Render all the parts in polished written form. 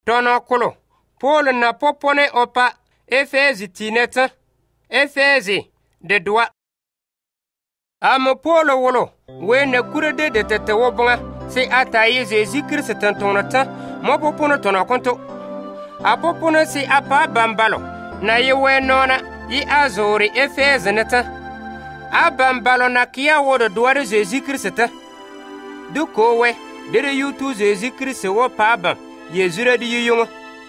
tono kolo Paul na popone opa Efeezi tineta Efeezi de doa Am Paul wolo we na kurede de tete wobonga se ataye Jésus Christ tantonata mo popono tono konto a popono se apa bambalo na yewe nona yi azori Efeezi neta a bambalo na kia wodo doare Jésus Christ du kowe de yutu Jésus Christ wo pa bam yezura di yungo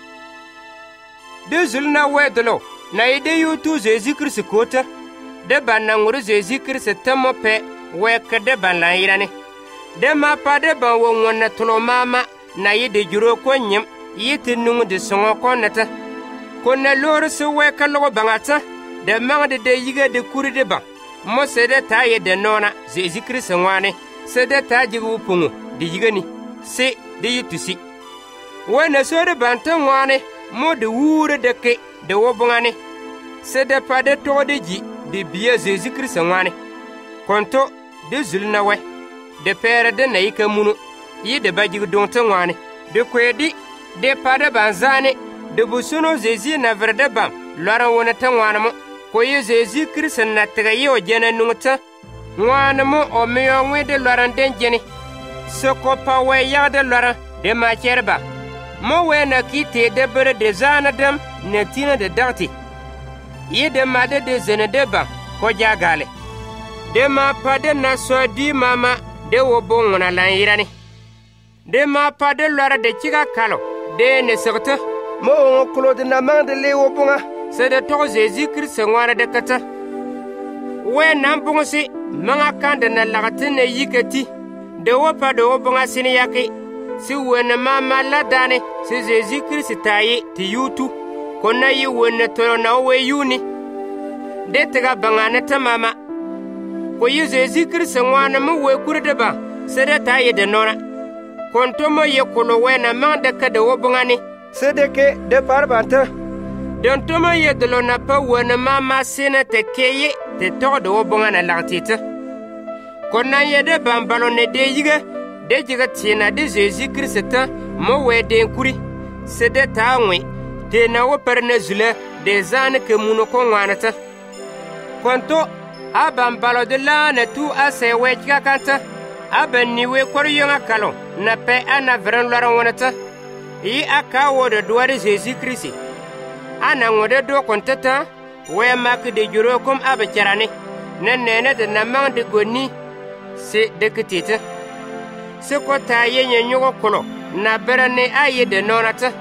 de zulna wedlo na ide yutu Jésus Christ kota de bananguru Jésus Christ tamo pe weka de banlairane de ma pa de ban wonna tulo mama na yide juro ko nyem yiti nungu de songo konata konna lor se weka logo bangata de mangde de yiga de kuri de ban mo se de taye de nona Jésus Christ ngwane se de taji wupungu de yigani se de yitusi wona sore banta ngwane mo de wure de ke de wobongane se de pa de to de ji de biya Jésus Christ ngwane konto de zulna we de pere de naika munu yi de bajig donta ngwane de kwedi de pa de banzane de busuno Jésus na verde bam lora wona ta ngwana mo ko ye Jésus Christ na tega yo jena nungta ngwana mo o meyo ngwe de lora den jeni soko pa we ya de lora de ma cherba mo we na kite de bere de zana dem ne tina de dati yi de ma de zene de ba ko jagale de ma pa de na so di mama de wo bon na lan yirani de ma pa de lora de chiga kalo de ne sorta mo on klo de na man de le wo bonga se de to Jésus Christ ngwana de kata we na bongosi manga kande na lagatine yikati de wo pa de wo bonga sini yake si wena mama ladane si Jésus Christ taye ti yutu konna yi wena to na we yuni de tega bangana ta mama ko yi Jésus Christ ngwana mo we kurde ba se de taye de nona konto mo ye kolo wena manda ka de wo bongani se de ke de parbanta don to mo ye de lona pa wena mama sina te keye te to de wo bongana lantita konna ye de bambalo ne de yiga de jiga tina de Jésus Christ mo we de kuri se de tawe de na wo perne zule de zane ke muno ko ngwanata konto abambalo de la ne tu ase we jiga kanta abani we koryonga kalo na pe ana vran lora wonata yi aka wo de doare Jésus Christ ana ngode do kontata we mak de juro kom abacarane nene de na mang de goni se de ketete se ko ta yenye nyugo kolo na berane aye de nonata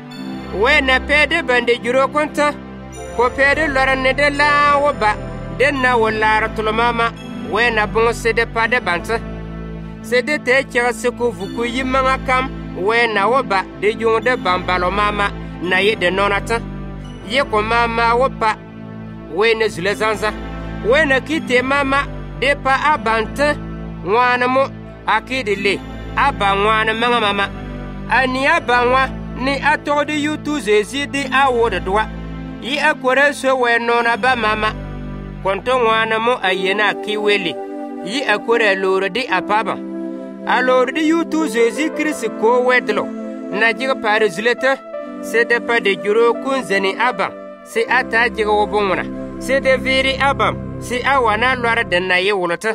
we na pede bande juro konta ko pede lorane de la wo ba de na wala tulo mama we na bon se de pa de banta se de te kira se ko vuku yimanga kam we na wo ba de jonde bambalo mama na ye de nonata ye ko mama wo pa we ne zule zanza we na kite mama de pa abanta ngwana mo akidile aba ngwana manga mama ani aba ngwa ni atodi yutu Jésus di awo de doa yi akore so we nona ba mama konto ngwana mo ayena kiweli yi akore loro di apaba aloro di yutu Jésus Christ ko wedlo na jiga pare zuleta se de pa de juro kunzeni aba se ata jiga wobongona se de viri aba se awana lora de na ye wolota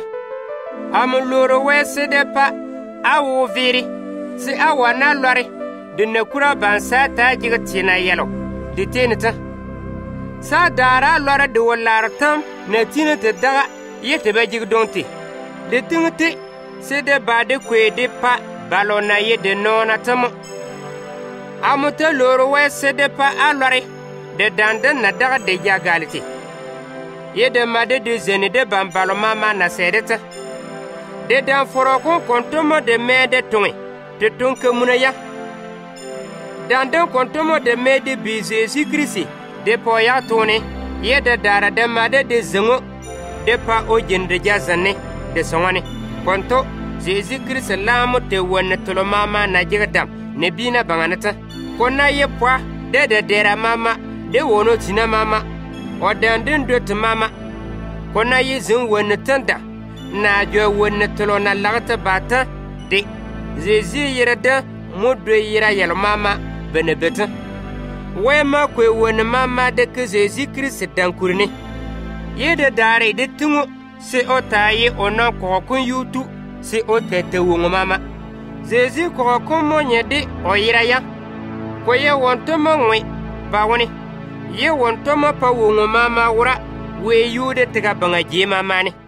amuloro we se de pa awo viri se awana lore de na kura bansa ta jiga tina yelo de tenita sa dara lora de wolartam na tina te daga yete be jiga donti de tingti se de ba de kwe de pa balona ye de nona tamo amuta loro we se de pa alore de dande na daga de jagaliti ye de made de zeni de bambalo mama na sedeta de dan foro kon kontomo de mede tongi de tonke munaya dande kontomo de mede bi Jésus Christ de poya tone ye de dara de made de zengo de pa o jende jazane de songane konto Jésus Christ lamu te wonne tolo mama na jigadam ne bina banganata konna ye pwa de dera mama de wono tina mama o dandin dot mama konna ye zin wonne tanda na jo wonne tolo na lagata bata de Jésus yirada muddo yira yel mama benebeta we ma kwe won mama de ke Jésus Christ dankurni ye de dare de tungu se otaye onan ko kun yutu se otete wongo mama Jésus ko ko monye de oyiraya ko ye wonto mongwe bawoni ye wonto ma pa wongo mama wura we yude tiga banga je mama ni